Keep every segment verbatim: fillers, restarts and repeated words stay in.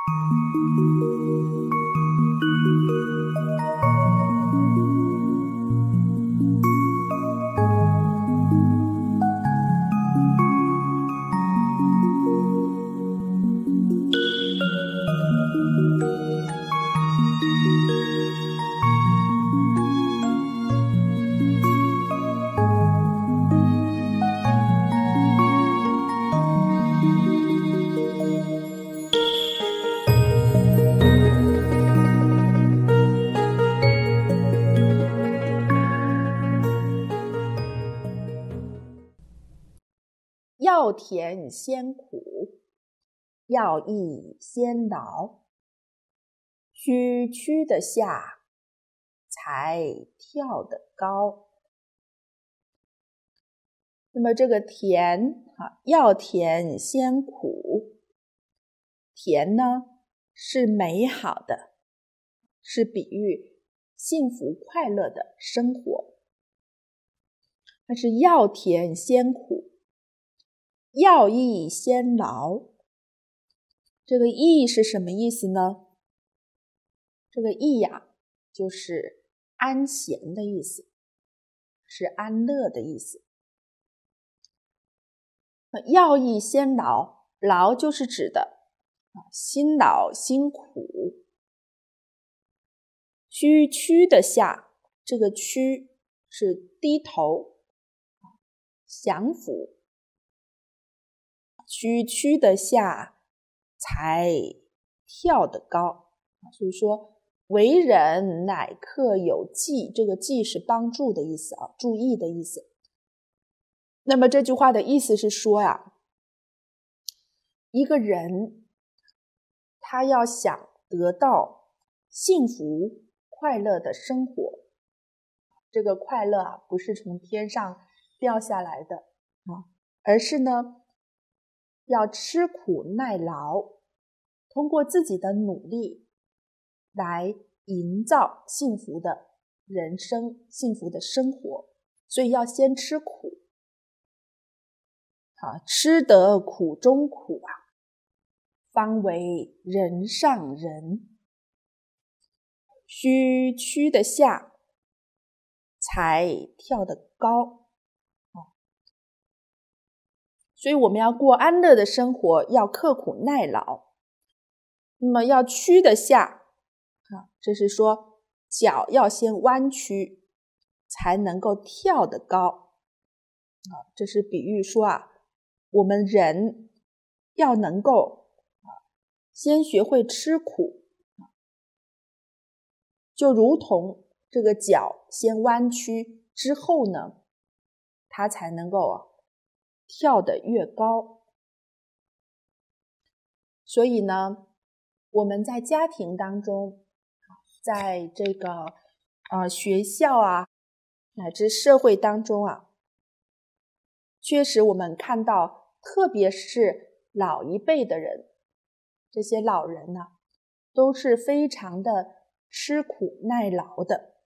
要甜先苦，要易先劳，须趋得下，才跳得高。那么这个甜啊，要甜先苦，甜呢是美好的，是比喻幸福快乐的生活。但是要甜先苦，要易先劳，这个易是什么意思呢？这个易呀，就是安闲的意思，是安乐的意思。要易先劳，劳就是指的辛劳辛苦。须趋得下，这个趋是低头降服，须趋得下，才跳得高。所以说为人乃克有记，这个记是帮助的意思啊，注意的意思。那么这句话的意思是说呀，一个人他要想得到幸福快乐的生活，这个快乐啊不是从天上掉下来的啊，而是呢要吃苦耐劳，通过自己的努力来营造幸福的人生，幸福的生活。所以要先吃苦啊，吃得苦中苦啊，方为人上人。须趋得下，才跳得高。所以我们要过安乐的生活，要刻苦耐劳。那么要趋得下，这是说脚要先弯曲，才能够跳得高。这是比喻说啊，我们人要能够先学会吃苦，就如同这个脚先弯曲之后呢，它才能够跳得越高。所以呢，我们在家庭当中，在这个呃学校啊，乃至社会当中啊，确实我们看到，特别是老一辈的人，这些老人呢，都是非常的吃苦耐劳的。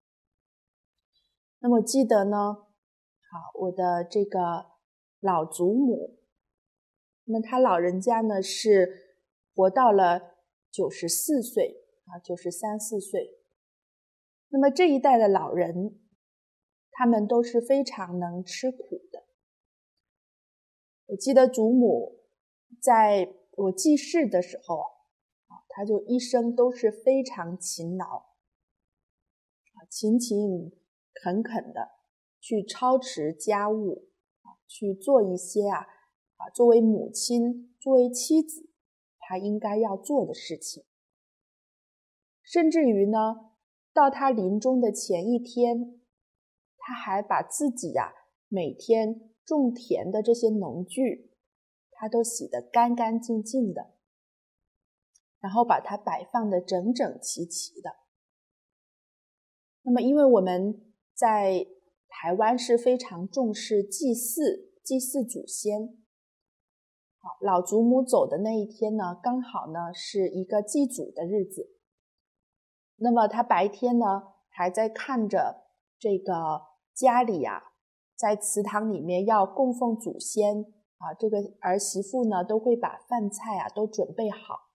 那么记得呢，好，我的这个老祖母，那么他老人家呢是活到了九十四岁啊，九十三四岁。那么这一代的老人，他们都是非常能吃苦的。我记得祖母在我记事的时候，她就一生都是非常勤劳，勤勤恳恳的去操持家务，去做一些啊，作为母亲、作为妻子，她应该要做的事情。甚至于呢，到她临终的前一天，她还把自己呀、啊、每天种田的这些农具，她都洗得干干净净的，然后把它摆放得整整齐齐的。那么因为我们在台湾是非常重视祭祀，祭祀祖先。好，老祖母走的那一天呢，刚好呢是一个祭祖的日子。那么他白天呢还在看着这个家里啊，在祠堂里面要供奉祖先啊，这个儿媳妇呢都会把饭菜啊都准备好。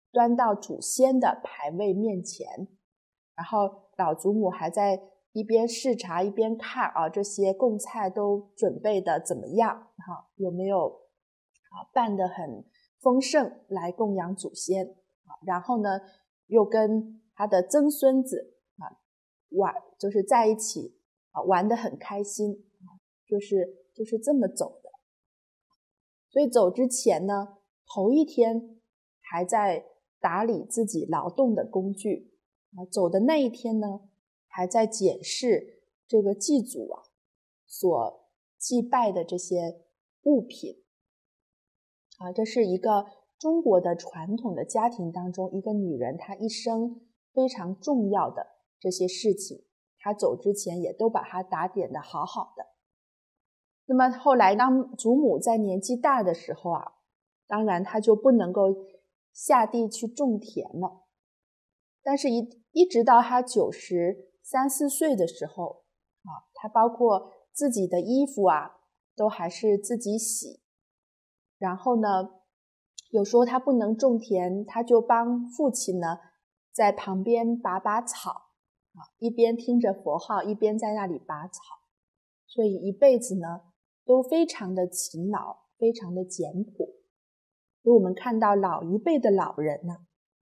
端到祖先的牌位面前，然后老祖母还在一边视察一边看啊，这些供菜都准备的怎么样哈，有没有啊办得很丰盛来供养祖先啊？然后呢，又跟他的曾孙子啊玩，就是在一起啊玩得很开心啊，就是就是这么走的。所以走之前呢，头一天还在打理自己劳动的工具啊，走的那一天呢，还在检视这个祭祖啊所祭拜的这些物品啊，这是一个中国的传统的家庭当中，一个女人她一生非常重要的这些事情，她走之前也都把它打点的好好的。那么后来当祖母在年纪大的时候啊，当然她就不能够下地去种田了。但是一一直到她九十三四岁的时候啊，她包括自己的衣服啊，都还是自己洗。然后呢，有时候她不能种田，她就帮父亲呢在旁边拔拔草啊，一边听着佛号，一边在那里拔草。所以一辈子呢都非常的勤劳，非常的简朴。所以我们看到老一辈的老人呢，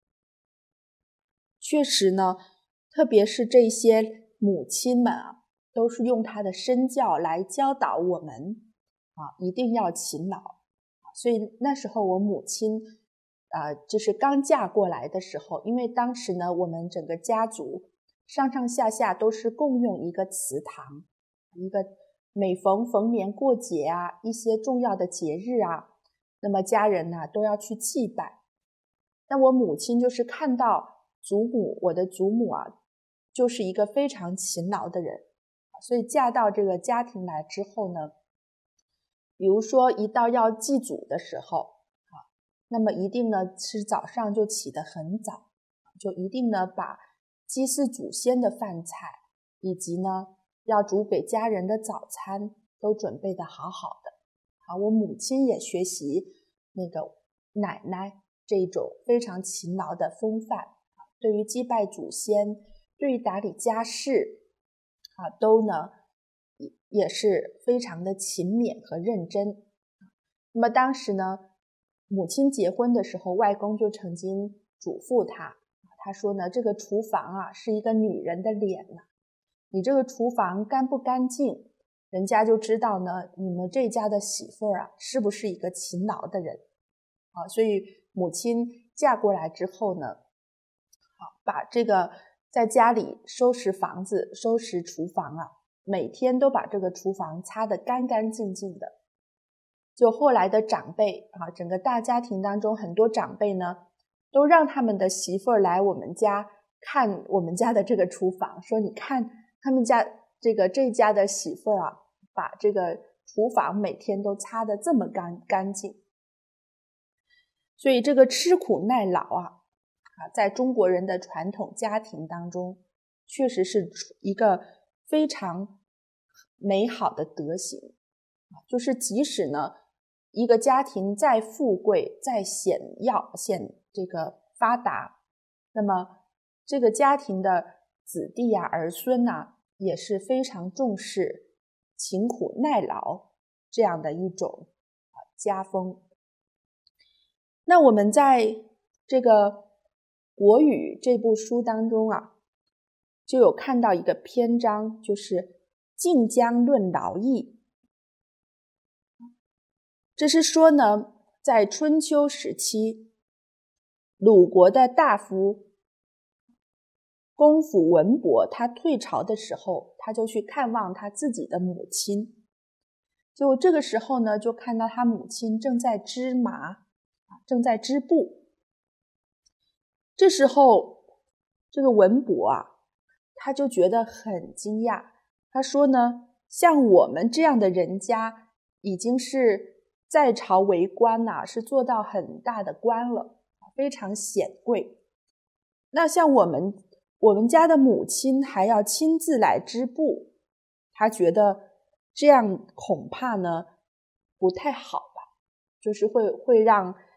确实呢，特别是这些母亲们啊，都是用她的身教来教导我们啊，一定要勤劳。所以那时候我母亲呃，就是刚嫁过来的时候，因为当时呢，我们整个家族上上下下都是共用一个祠堂，一个每逢逢年过节啊，一些重要的节日啊，那么家人呢都要去祭拜。那我母亲就是看到祖母，我的祖母啊，就是一个非常勤劳的人，所以嫁到这个家庭来之后呢，比如说一到要祭祖的时候啊，那么一定呢是早上就起得很早，就一定呢把祭祀祖先的饭菜以及呢要煮给家人的早餐都准备得好好的。啊，我母亲也学习那个奶奶这种非常勤劳的风范，对于祭拜祖先，对于打理家事啊，都呢也是非常的勤勉和认真。那么当时呢，母亲结婚的时候，外公就曾经嘱咐她，他说呢，这个厨房啊是一个女人的脸呢，你这个厨房干不干净，人家就知道呢，你们这家的媳妇儿啊是不是一个勤劳的人啊。所以母亲嫁过来之后呢，好把这个在家里收拾房子、收拾厨房啊，每天都把这个厨房擦得干干净净的。就后来的长辈啊，整个大家庭当中很多长辈呢，都让他们的媳妇儿来我们家看我们家的这个厨房，说你看他们家这个这家的媳妇儿啊，把这个厨房每天都擦得这么干干净。所以这个吃苦耐劳啊，啊，在中国人的传统家庭当中，确实是一个非常美好的德行。就是即使呢，一个家庭再富贵、再显耀、显这个发达，那么这个家庭的子弟啊、儿孙啊，也是非常重视勤苦耐劳这样的一种家风。那我们在这个国语这部书当中啊，就有看到一个篇章，就是晋江论劳役。这是说呢，在春秋时期，鲁国的大夫公府文伯他退朝的时候，他就去看望他自己的母亲。就这个时候呢，就看到他母亲正在织麻，正在织布。这时候这个文伯啊，他就觉得很惊讶，他说呢，像我们这样的人家已经是在朝为官呐、啊，是做到很大的官了，非常显贵。那像我们我们家的母亲还要亲自来织布，他觉得这样恐怕呢不太好吧，就是会会让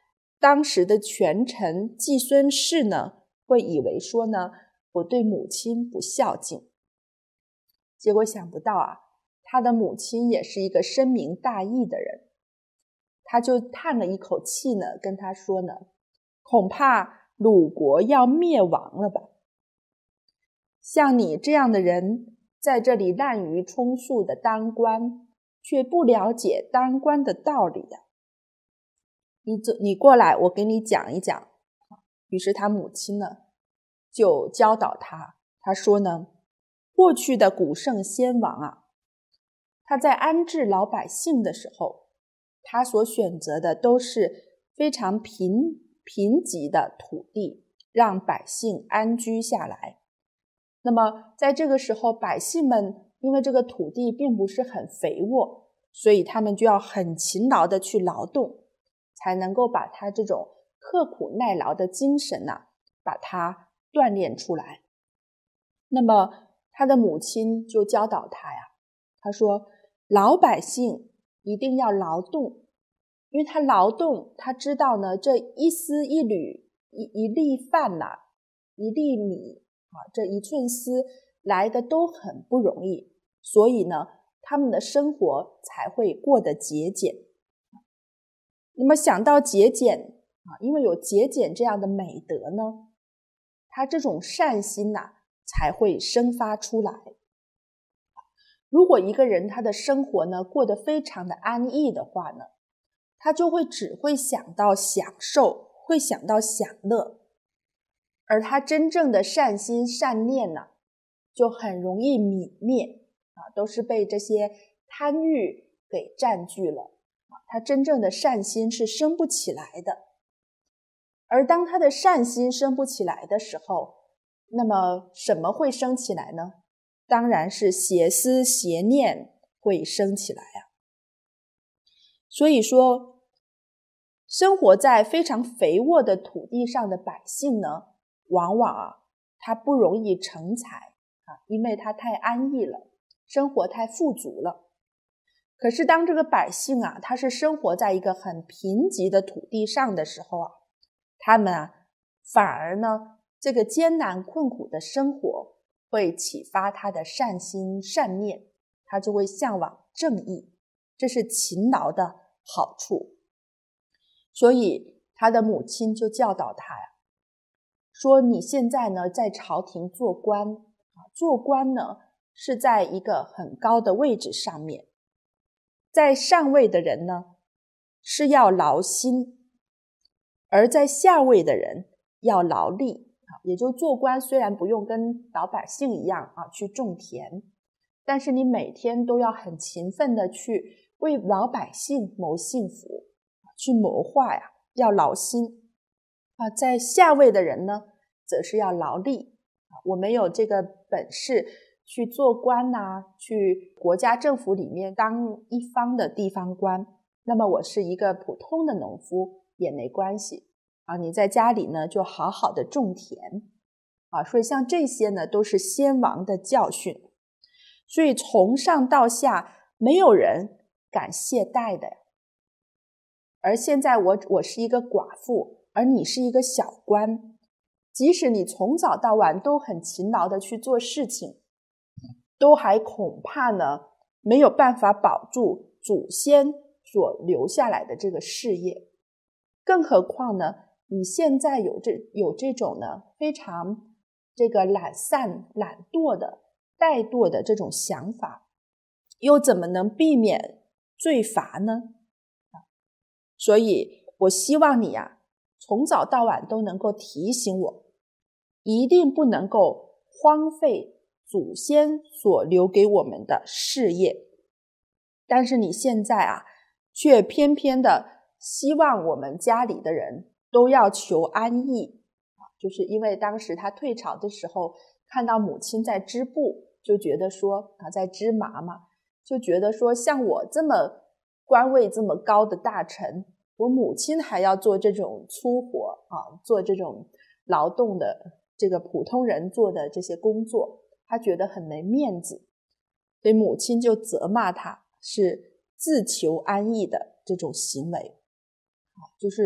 当时的权臣季孙氏呢，会以为说呢，我对母亲不孝敬。结果想不到啊，他的母亲也是一个深明大义的人，他就叹了一口气呢，跟他说呢，恐怕鲁国要灭亡了吧。像你这样的人，在这里滥竽充数的当官，却不了解当官的道理呀、啊。你走，你过来，我给你讲一讲。于是他母亲呢，就教导他，他说呢，过去的古圣先王啊，他在安置老百姓的时候，他所选择的都是非常贫贫瘠的土地，让百姓安居下来。那么在这个时候，百姓们因为这个土地并不是很肥沃，所以他们就要很勤劳的去劳动，才能够把他这种刻苦耐劳的精神啊，把它锻炼出来。那么他的母亲就教导他呀，他说老百姓一定要劳动，因为他劳动，他知道呢，这一丝一缕一一粒饭呐、啊，一粒米啊，这一寸丝来的都很不容易，所以呢，他们的生活才会过得节俭。那么想到节俭啊，因为有节俭这样的美德呢，他这种善心呐、啊，才会生发出来。如果一个人他的生活呢过得非常的安逸的话呢，他就会只会想到享受，会想到享乐，而他真正的善心善念呢，就很容易泯灭啊，都是被这些贪欲给占据了啊，他真正的善心是生不起来的。而当他的善心生不起来的时候，那么什么会生起来呢？当然是邪思邪念会生起来啊。所以说，生活在非常肥沃的土地上的百姓呢，往往啊，他不容易成才啊，因为他太安逸了，生活太富足了。可是当这个百姓啊，他是生活在一个很贫瘠的土地上的时候啊，他们啊，反而呢，这个艰难困苦的生活会启发他的善心善念，他就会向往正义，这是勤劳的好处。所以他的母亲就教导他呀，说你现在呢在朝廷做官，做官呢是在一个很高的位置上面，在上位的人呢是要劳心，而在下位的人要劳力。也就做官虽然不用跟老百姓一样啊去种田，但是你每天都要很勤奋的去为老百姓谋幸福，去谋划呀，要劳心啊。在下位的人呢，则是要劳力。我没有这个本事去做官呐、啊，去国家政府里面当一方的地方官，那么我是一个普通的农夫也没关系啊。你在家里呢，就好好的种田啊。所以像这些呢，都是先王的教训。所以从上到下，没有人敢懈怠的。而现在我我是一个寡妇，而你是一个小官，即使你从早到晚都很勤劳的去做事情，都还恐怕呢没有办法保住祖先所留下来的这个事业。更何况呢，你现在有这有这种呢非常这个懒散懒惰的怠惰的这种想法，又怎么能避免罪罚呢？所以我希望你啊，从早到晚都能够提醒我，一定不能够荒废祖先所留给我们的事业。但是你现在啊，却偏偏的希望我们家里的人都要求安逸，就是因为当时他退朝的时候，看到母亲在织布，就觉得说啊，在织麻嘛，就觉得说像我这么官位这么高的大臣，我母亲还要做这种粗活啊，做这种劳动的这个普通人做的这些工作，他觉得很没面子，所以母亲就责骂他是自求安逸的这种行为，就是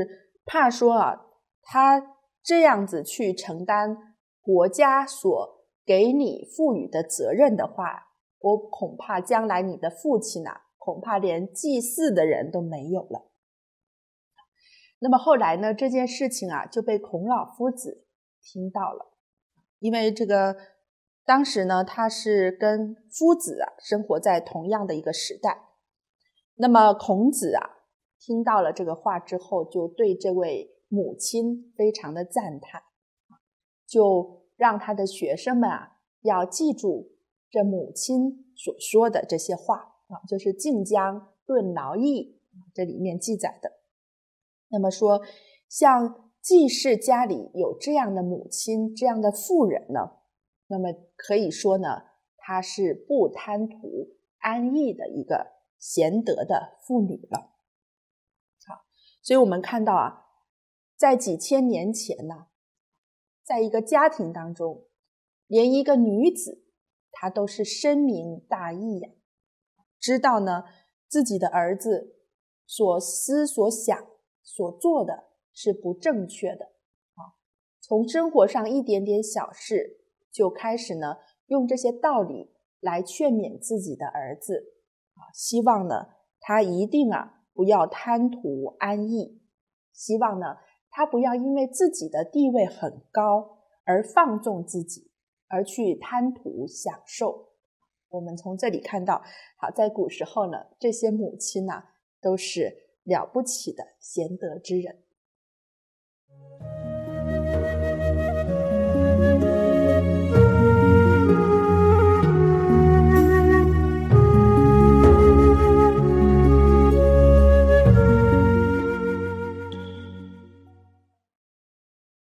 怕说啊，他这样子去承担国家所给你赋予的责任的话，我恐怕将来你的父亲啊，恐怕连祭祀的人都没有了。那么后来呢，这件事情啊就被孔老夫子听到了，因为这个当时呢，他是跟夫子啊生活在同样的一个时代。那么孔子啊听到了这个话之后，就对这位母亲非常的赞叹，就让他的学生们啊要记住这母亲所说的这些话啊，就是晋江论劳役这里面记载的。那么说，像季氏家里有这样的母亲，这样的妇人呢，那么可以说呢，她是不贪图安逸的一个贤德的妇女了。好，所以我们看到啊，在几千年前呢，在一个家庭当中，连一个女子她都是深明大义呀，知道呢自己的儿子所思所想所做的是不正确的啊，从生活上一点点小事就开始呢用这些道理来劝勉自己的儿子啊，希望呢他一定啊不要贪图安逸，希望呢他不要因为自己的地位很高而放纵自己，而去贪图享受。我们从这里看到，好，在古时候呢，这些母亲呢都是了不起的贤德之人。